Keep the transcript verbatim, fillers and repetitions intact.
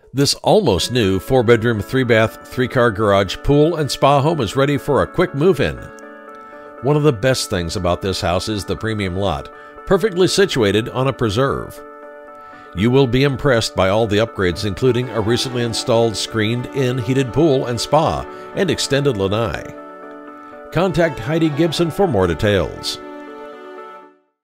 This almost new four bedroom, three bath, three car garage, pool, and spa home is ready for a quick move-in. One of the best things about this house is the premium lot, perfectly situated on a preserve. You will be impressed by all the upgrades, including a recently installed screened-in heated pool and spa and extended lanai. Contact Heidi Gibson for more details.